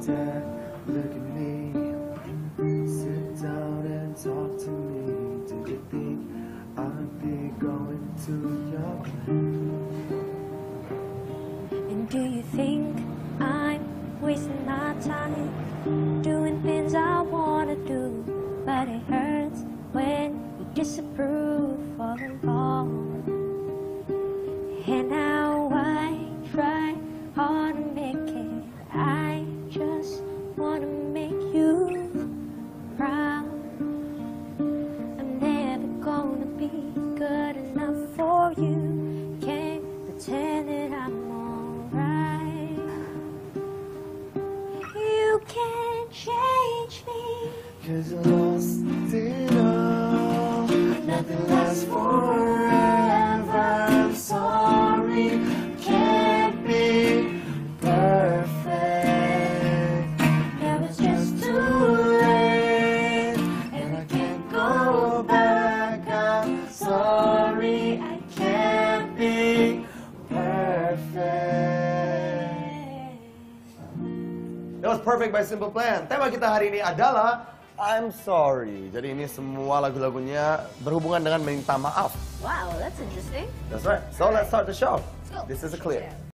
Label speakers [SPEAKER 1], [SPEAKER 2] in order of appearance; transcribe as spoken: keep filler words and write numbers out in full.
[SPEAKER 1] dare look at me. Sit down and talk to me. Do you think I'd be going to your place?
[SPEAKER 2] And do you think I'm wasting my time doing things I wanna do? But it hurts when you disapprove all along. And now I try hard to make it. I just wanna make you proud. I'm never gonna be good enough for you. Can't pretend that I'm alright. You can't change me,
[SPEAKER 1] 'Cause you lost it all. Nothing lasts forever. I'm sorry, can't be perfect.
[SPEAKER 2] now it's just too
[SPEAKER 1] late, and I can't go back. I'm sorry, I can't be perfect. That was Perfect by Simple Plan. Tema kita hari ini adalah I'm sorry. Jadi ini semua lagu-lagunya berhubungan dengan minta maaf.
[SPEAKER 2] Wow, that's interesting.
[SPEAKER 1] That's right. So let's start the show.
[SPEAKER 2] Let's go.
[SPEAKER 1] This is a clip.